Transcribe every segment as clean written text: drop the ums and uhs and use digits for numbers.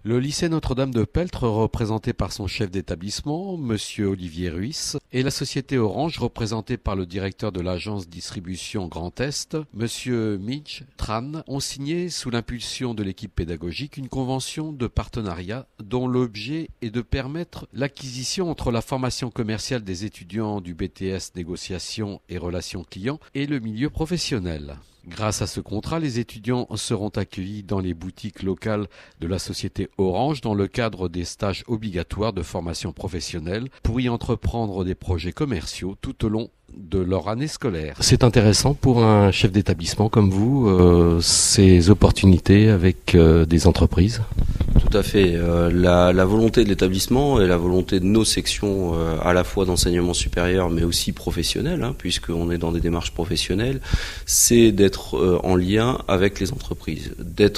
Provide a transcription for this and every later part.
Le lycée Notre-Dame de Peltre, représenté par son chef d'établissement, Monsieur Olivier Ruiz, et la société Orange, représentée par le directeur de l'agence distribution Grand Est, Monsieur Midge Tran, ont signé, sous l'impulsion de l'équipe pédagogique, une convention de partenariat dont l'objet est de permettre l'acquisition entre la formation commerciale des étudiants du BTS Négociation et Relations Clients et le milieu professionnel. Grâce à ce contrat, les étudiants seront accueillis dans les boutiques locales de la société Orange dans le cadre des stages obligatoires de formation professionnelle pour y entreprendre des projets commerciaux tout au long de leur année scolaire. C'est intéressant pour un chef d'établissement comme vous, ces opportunités avec des entreprises. Tout à fait. La volonté de l'établissement et la volonté de nos sections, à la fois d'enseignement supérieur mais aussi professionnel, puisqu'on est dans des démarches professionnelles, c'est d'être en lien avec les entreprises,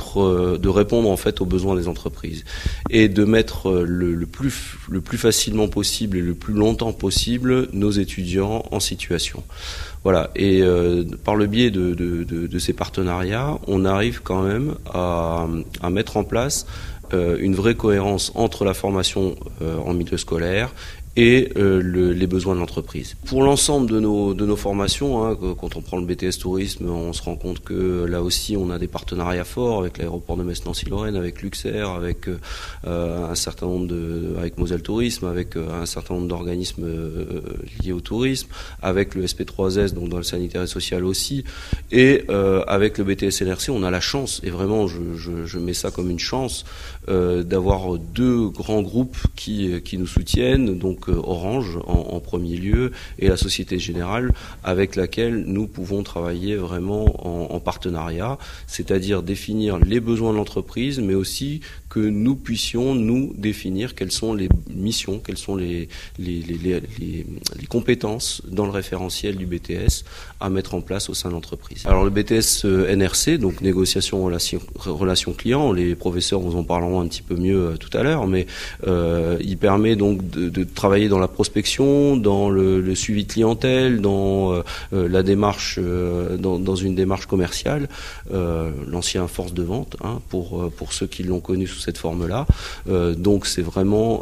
de répondre en fait aux besoins des entreprises et de mettre le plus facilement possible et le plus longtemps possible nos étudiants en situation. Voilà, et par le biais de ces partenariats, on arrive quand même à mettre en place une vraie cohérence entre la formation en milieu scolaire et les besoins de l'entreprise. Pour l'ensemble de nos formations, quand on prend le BTS Tourisme, on se rend compte que là aussi on a des partenariats forts avec l'aéroport de Metz-Nancy-Lorraine, avec Luxair, avec un certain nombre avec Moselle Tourisme, avec un certain nombre d'organismes liés au tourisme, avec le SP3S, donc dans le sanitaire et social aussi, et avec le BTS NRC, on a la chance, et vraiment je mets ça comme une chance, d'avoir deux grands groupes qui nous soutiennent, donc Orange en premier lieu et la Société Générale avec laquelle nous pouvons travailler vraiment en partenariat, c'est-à-dire définir les besoins de l'entreprise mais aussi que nous puissions nous définir quelles sont les missions, quelles sont les compétences dans le référentiel du BTS à mettre en place au sein de l'entreprise. Alors le BTS NRC, donc négociation relations clients, les professeurs vous en parleront un petit peu mieux tout à l'heure, mais il permet donc de travailler dans la prospection, dans le suivi de clientèle, dans la démarche, dans une démarche commerciale, l'ancien force de vente, pour ceux qui l'ont connu sous cette forme-là. Donc c'est vraiment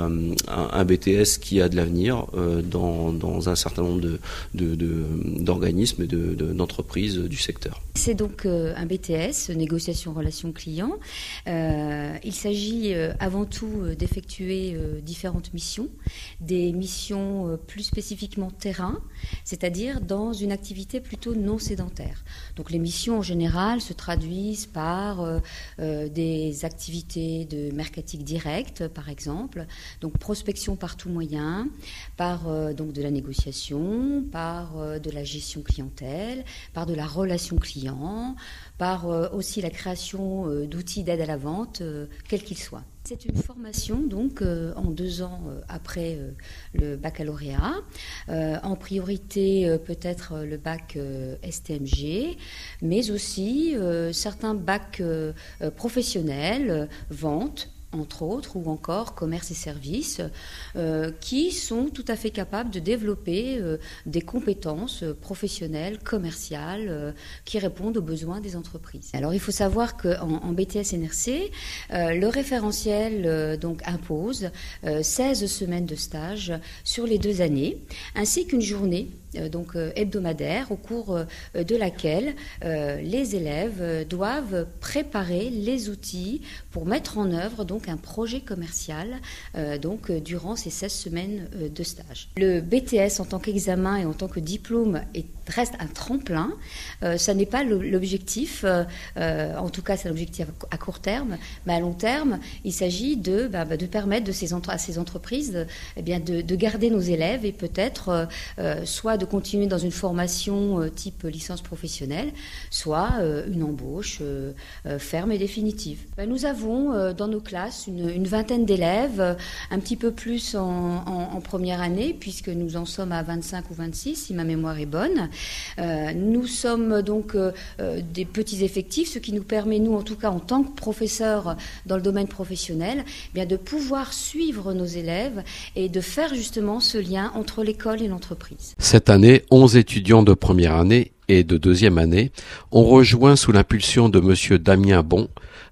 un BTS qui a de l'avenir dans un certain nombre d'organismes et d'entreprises du secteur. C'est donc un BTS, négociation relations clients. Il s'agit avant tout d'effectuer différentes missions, des missions plus spécifiquement terrain, c'est-à-dire dans une activité plutôt non sédentaire. Donc les missions en général se traduisent par des activités de marketing direct, par exemple, donc prospection par tout moyen, par donc de la négociation, par de la gestion clientèle, par de la relation client, par aussi la création d'outils d'aide à la vente, quels qu'ils soient. C'est une formation donc en 2 ans après le baccalauréat, en priorité peut-être le bac STMG, mais aussi certains bacs professionnels, vente, entre autres, ou encore commerce et services, qui sont tout à fait capables de développer des compétences professionnelles, commerciales, qui répondent aux besoins des entreprises. Alors il faut savoir qu'en BTS NRC, le référentiel donc impose 16 semaines de stage sur les 2 années, ainsi qu'une journée donc hebdomadaire au cours de laquelle les élèves doivent préparer les outils pour mettre en œuvre donc un projet commercial donc durant ces 16 semaines de stage. Le BTS en tant qu'examen et en tant que diplôme reste un tremplin. Ça n'est pas l'objectif, en tout cas c'est l'objectif à court terme, mais à long terme il s'agit de permettre à ces entreprises de garder nos élèves et peut-être soit de continuer dans une formation type licence professionnelle, soit une embauche ferme et définitive. Nous avons dans nos classes une vingtaine d'élèves, un petit peu plus en première année, puisque nous en sommes à 25 ou 26, si ma mémoire est bonne. Nous sommes donc des petits effectifs, ce qui nous permet, nous en tout cas en tant que professeurs dans le domaine professionnel, de pouvoir suivre nos élèves et de faire justement ce lien entre l'école et l'entreprise. Cette année, 11 étudiants de première année et de deuxième année ont rejoint sous l'impulsion de Monsieur Damien Bon,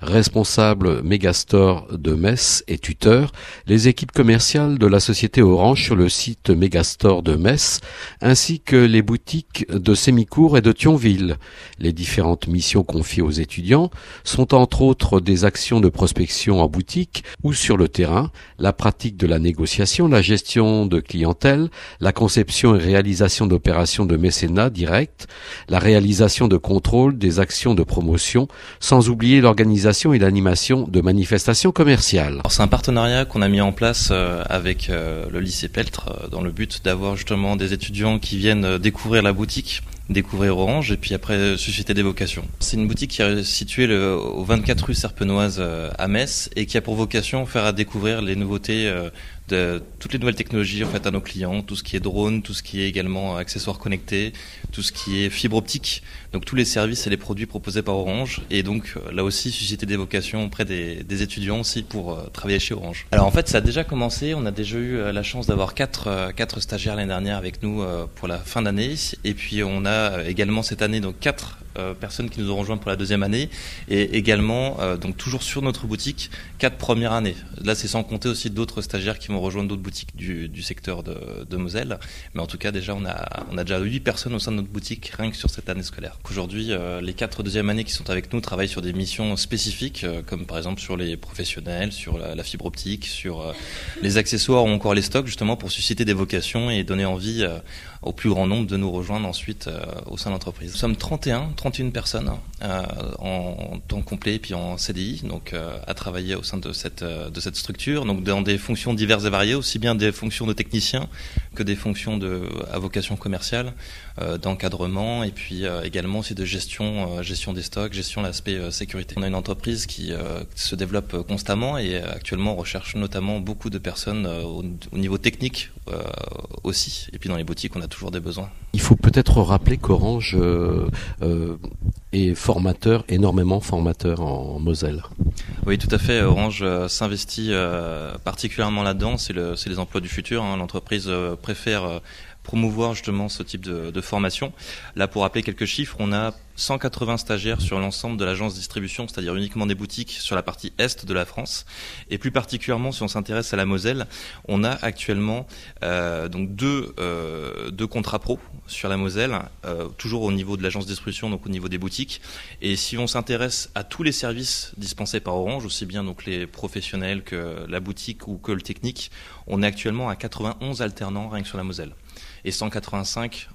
responsable Megastore de Metz et tuteur les équipes commerciales de la société Orange sur le site Megastore de Metz, ainsi que les boutiques de Sémicourt et de Thionville. Les différentes missions confiées aux étudiants sont entre autres des actions de prospection en boutique ou sur le terrain, la pratique de la négociation, la gestion de clientèle, la conception et réalisation d'opérations de mécénat direct, la réalisation de contrôle des actions de promotion, sans oublier l'organisation et l'animation de manifestations commerciales. Alors, c'est un partenariat qu'on a mis en place avec le lycée Peltre dans le but d'avoir justement des étudiants qui viennent découvrir la boutique, découvrir Orange et puis après susciter des vocations. C'est une boutique qui est située au 24 rue Serpenoise à Metz et qui a pour vocation de faire découvrir les nouveautés de toutes les nouvelles technologies en fait à nos clients, tout ce qui est drone, tout ce qui est également accessoires connectés, tout ce qui est fibre optique, donc tous les services et les produits proposés par Orange et donc là aussi susciter des vocations auprès des étudiants aussi pour travailler chez Orange. Alors en fait ça a déjà commencé, on a déjà eu la chance d'avoir quatre stagiaires l'année dernière avec nous pour la fin d'année et puis on a également cette année donc 4 personnes qui nous ont rejoints pour la deuxième année et également donc toujours sur notre boutique 4 premières années. Là c'est sans compter aussi d'autres stagiaires qui vont rejoindre d'autres boutiques du secteur de Moselle, mais en tout cas déjà on a déjà 8 personnes au sein de notre boutique rien que sur cette année scolaire. Aujourd'hui les 4 deuxièmes années qui sont avec nous travaillent sur des missions spécifiques comme par exemple sur les professionnels, sur la fibre optique, sur les accessoires ou encore les stocks justement pour susciter des vocations et donner envie au plus grand nombre de nous rejoindre ensuite au sein de l'entreprise. Nous sommes 31 personnes en temps complet et puis en CDI, donc à travailler au sein de cette structure, donc dans des fonctions diverses et variées, aussi bien des fonctions de technicien que des fonctions à vocation commerciale, d'encadrement et puis également aussi de gestion des stocks, gestion de l'aspect sécurité. On a une entreprise qui se développe constamment et actuellement on recherche notamment beaucoup de personnes au niveau technique aussi, et puis dans les boutiques on a toujours des besoins. Il faut peut-être rappeler qu'Orange est énormément formateur en Moselle. Oui, tout à fait. Orange s'investit particulièrement là-dedans. C'est les emplois du futur. L'entreprise préfère promouvoir justement ce type de formation. Là, pour rappeler quelques chiffres, on a 180 stagiaires sur l'ensemble de l'agence de distribution, c'est-à-dire uniquement des boutiques sur la partie est de la France. Et plus particulièrement, si on s'intéresse à la Moselle, on a actuellement donc deux contrats pro sur la Moselle, toujours au niveau de l'agence de distribution, donc au niveau des boutiques. Et si on s'intéresse à tous les services dispensés par Orange, aussi bien donc les professionnels que la boutique ou que le technique, on est actuellement à 91 alternants rien que sur la Moselle. Et 185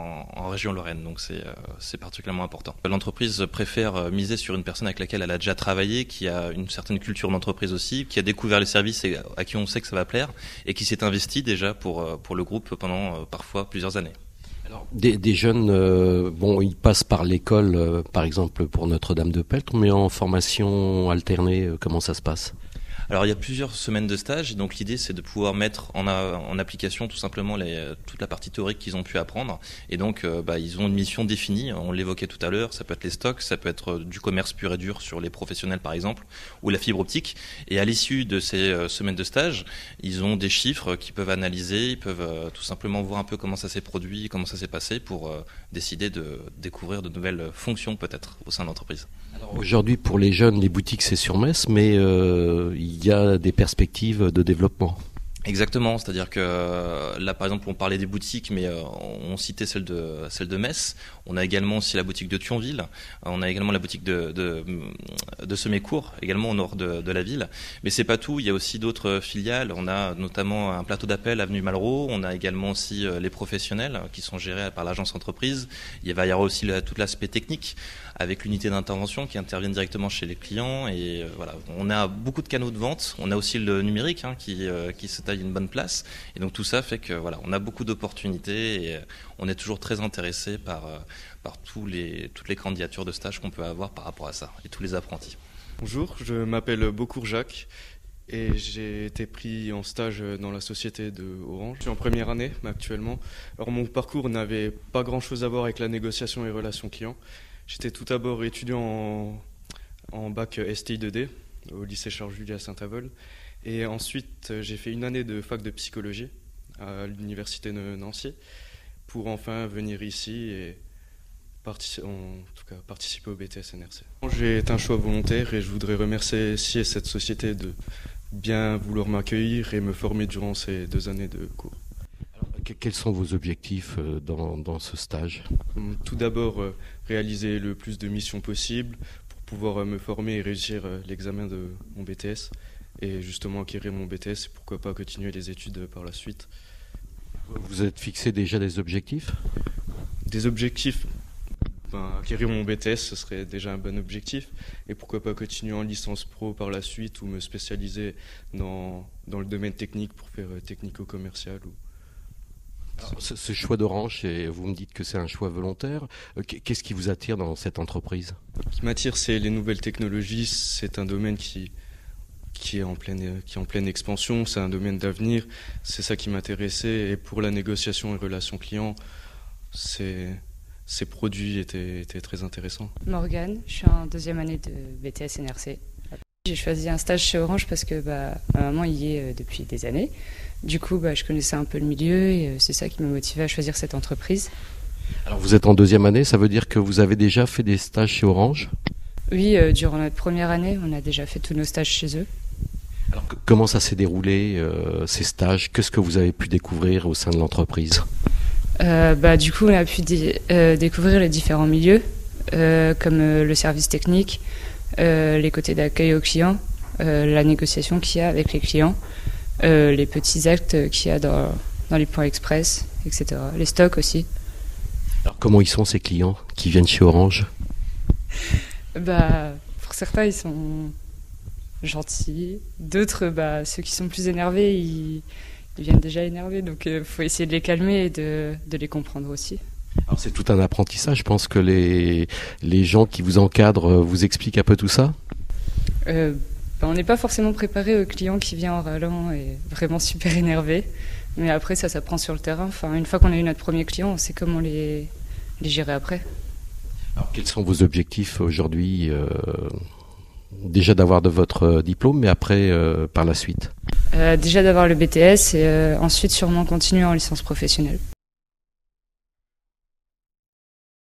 en région Lorraine, donc c'est particulièrement important. L'entreprise préfère miser sur une personne avec laquelle elle a déjà travaillé, qui a une certaine culture d'entreprise aussi, qui a découvert les services et à qui on sait que ça va plaire, et qui s'est investi déjà pour le groupe pendant parfois plusieurs années. Alors, des jeunes, ils passent par l'école, par exemple pour Notre-Dame de Peltre, mais en formation alternée, comment ça se passe ? Alors il y a plusieurs semaines de stage, et donc l'idée c'est de pouvoir mettre en application tout simplement toute la partie théorique qu'ils ont pu apprendre, et donc ils ont une mission définie, on l'évoquait tout à l'heure, ça peut être les stocks, ça peut être du commerce pur et dur sur les professionnels par exemple, ou la fibre optique, et à l'issue de ces semaines de stage, ils ont des chiffres qu'ils peuvent analyser, ils peuvent tout simplement voir un peu comment ça s'est produit, comment ça s'est passé pour décider de découvrir de nouvelles fonctions peut-être au sein de l'entreprise. Alors, aujourd'hui pour les jeunes, les boutiques c'est sur Metz, mais il y a des perspectives de développement. Exactement, c'est-à-dire que là par exemple on parlait des boutiques mais on citait celle de Metz, on a également aussi la boutique de Thionville, on a également la boutique de Sémicourt, également au nord de la ville, mais c'est pas tout, il y a aussi d'autres filiales, on a notamment un plateau d'appel avenue Malraux, on a également aussi les professionnels qui sont gérés par l'agence entreprise, il va y avoir aussi tout l'aspect technique avec l'unité d'intervention qui intervient directement chez les clients et voilà, on a beaucoup de canaux de vente, on a aussi le numérique qui se taille une bonne place et donc tout ça fait que voilà, on a beaucoup d'opportunités et on est toujours très intéressé par toutes les candidatures de stage qu'on peut avoir par rapport à ça et tous les apprentis. Bonjour, je m'appelle Beaucourt Jacques et j'ai été pris en stage dans la société de Orange. Je suis en première année actuellement. Alors mon parcours n'avait pas grand chose à voir avec la négociation et relations clients. J'étais tout d'abord étudiant en bac STI2D au lycée Charles-Julie à Saint-Avold. Et ensuite, j'ai fait une année de fac de psychologie à l'université de Nancy pour enfin venir ici et participer au BTS NRC. J'ai été un choix volontaire et je voudrais remercier cette société de bien vouloir m'accueillir et me former durant ces 2 années de cours. Alors, quels sont vos objectifs dans ce stage? Tout d'abord, réaliser le plus de missions possible pour pouvoir me former et réussir l'examen de mon BTS et justement acquérir mon BTS et pourquoi pas continuer les études par la suite. Vous êtes fixé déjà des objectifs? Des objectifs, acquérir mon BTS, ce serait déjà un bon objectif. Et pourquoi pas continuer en licence pro par la suite ou me spécialiser dans le domaine technique pour faire technico-commercial. Alors, ce choix d'Orange, vous me dites que c'est un choix volontaire. Qu'est-ce qui vous attire dans cette entreprise? Ce qui m'attire, c'est les nouvelles technologies. C'est un domaine qui est en pleine expansion. C'est un domaine d'avenir. C'est ça qui m'intéressait. Et pour la négociation et relations clients, ces produits étaient très intéressants. Morgane, je suis en 2e année de BTS NRC. J'ai choisi un stage chez Orange parce que ma maman y est depuis des années. Du coup, je connaissais un peu le milieu et c'est ça qui m'a motivé à choisir cette entreprise. Alors vous êtes en 2e année, ça veut dire que vous avez déjà fait des stages chez Orange? Oui, durant notre première année, on a déjà fait tous nos stages chez eux. Alors comment ça s'est déroulé, ces stages? Qu'est-ce que vous avez pu découvrir au sein de l'entreprise? Du coup, on a pu découvrir les différents milieux, comme le service technique, les côtés d'accueil aux clients, la négociation qu'il y a avec les clients, les petits actes qu'il y a dans les points express, etc. Les stocks aussi. Alors comment ils sont ces clients qui viennent chez Orange? Pour certains, ils sont gentils. D'autres, ceux qui sont plus énervés, ils viennent déjà énervés, donc il faut essayer de les calmer et de les comprendre aussi. Alors c'est tout un apprentissage, je pense que les gens qui vous encadrent vous expliquent un peu tout ça? On n'est pas forcément préparé au client qui vient en râlant et vraiment super énervé, mais après ça s'apprend sur le terrain. Enfin, une fois qu'on a eu notre premier client, on sait comment les gérer après. Alors quels sont vos objectifs aujourd'hui? Déjà d'avoir de votre diplôme, mais après par la suite? Déjà d'avoir le BTS et ensuite sûrement continuer en licence professionnelle.